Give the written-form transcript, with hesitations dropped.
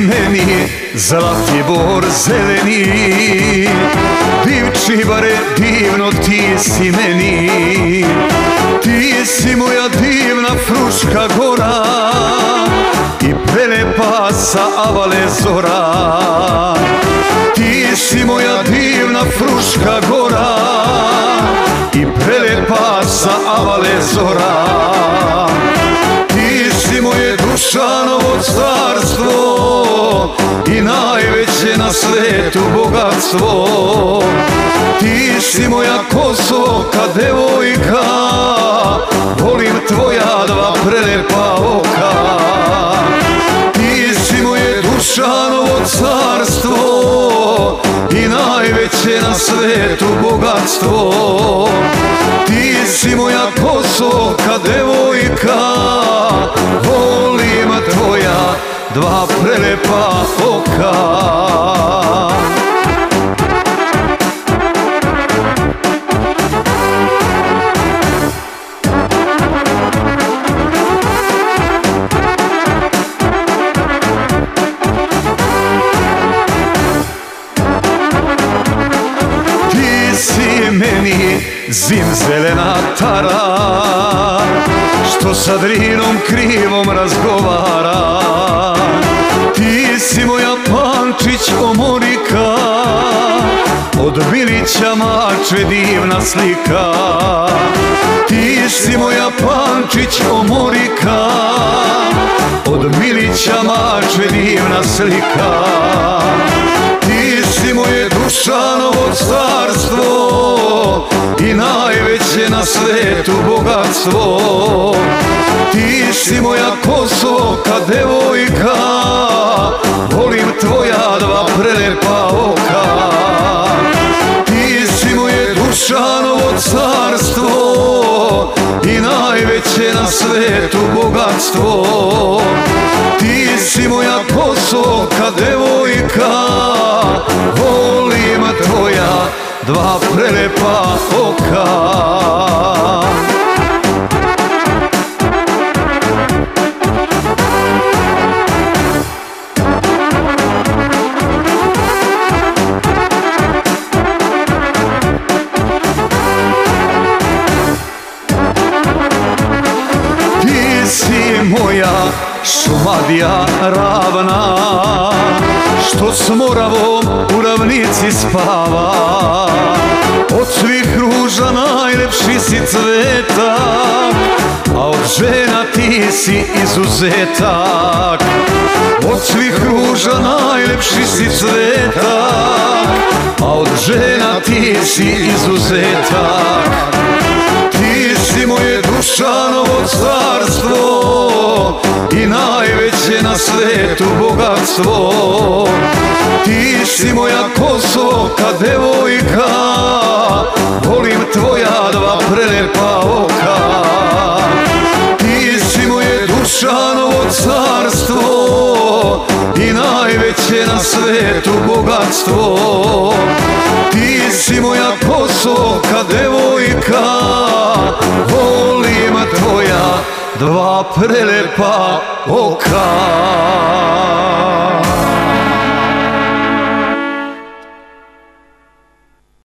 meni Zlatibor zeleni, divčibare divno ti si meni. Ti si moja divna Fruška gora i prelepa sa Avale zora. Ti si moja divna Fruška gora i prelepa sa Avale zora. Ti si moje Dušanovo carstvo i najveće na svetu bogatstvo. Ti si moja Kosoka devojka, volim tvoja dva prelepa oka. Ti si moje Dušanovo carstvo i najveće na svetu bogatstvo. Ti si moja Kosoka devojka, volim tvoja dva prelepa oka. Meni zimzelena tara, što sa Drinom krivom razgovara. Ti si moja Pančić omorika, od Bilića Mačve divna slika. Ti si moja Pančić omorika, od Bilića Mačve divna slika. Ti si moje Dušanovo carstvo i najveće na svetu bogatstvo. Ti si moja Kosoka devojka, volim tvoja dva prelepa oka. Ti si moje Dušanovo carstvo i najveće na svetu bogatstvo. Ti si moja Kosoka devojka, volim tvoja dva prelepa oka. Ti si moja Šumadija ravna, što s Moravom u ravnici spava. Od svih ruža najlepši si cvetak, a od žena ti si izuzetak. Od svih ruža najlepši si cvetak, a od žena ti si izuzetak. Ti si moje Dušanovo carstvo i najveće na svetu bogatstvo. Ti si moja Kosoka devojka, volim tvoja dva prelepa oka. Ti si moje Dušanovo carstvo i najveće na svetu bogatstvo. Ti si moja Kosoka devojka, volim tvoja dva prelepa oka.